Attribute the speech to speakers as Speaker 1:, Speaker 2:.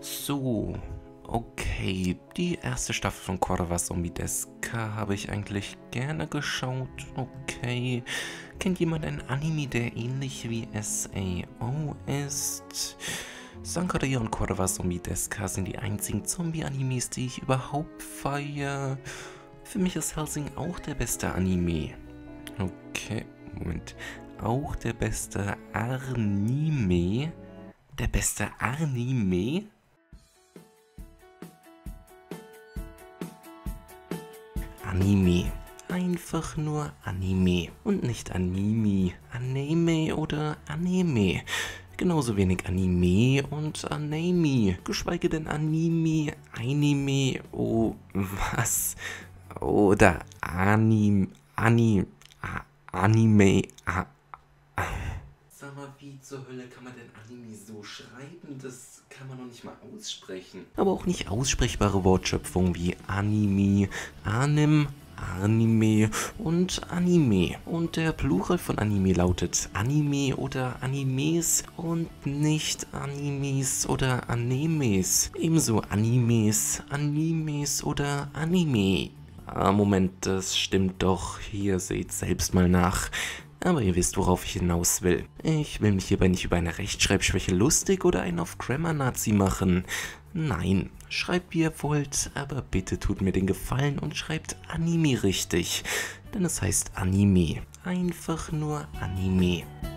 Speaker 1: So, okay, die erste Staffel von Cordova Zombie Deska habe ich eigentlich gerne geschaut. Okay, kennt jemand ein Anime, der ähnlich wie SAO ist? Sankaria und Cordova Zombie Deska sind die einzigen Zombie-Animes, die ich überhaupt feiere. Für mich ist Hellsing auch der beste Anime. Okay, Moment. Auch der beste Anime? Der beste Anime? Anime. Einfach nur Anime und nicht Anime. Anime oder Anime. Genauso wenig Anime und Anime. Geschweige denn Anime, oh, was? Oder Anime. Sag mal, wie zur Hölle kann man denn Anime so schreiben? Das kann man noch nicht mal aussprechen. Aber auch nicht aussprechbare Wortschöpfungen wie Anime, Anime und Anime. Und der Plural von Anime lautet Anime oder Animes und nicht Animes oder Animes. Ebenso Animes oder Anime. Moment, das stimmt doch. Hier seht selbst mal nach. Aber ihr wisst, worauf ich hinaus will. Ich will mich hierbei nicht über eine Rechtschreibschwäche lustig oder einen auf Grammar-Nazi machen. Nein, schreibt wie ihr wollt, aber bitte tut mir den Gefallen und schreibt Anime richtig. Denn es heißt Anime. Einfach nur Anime.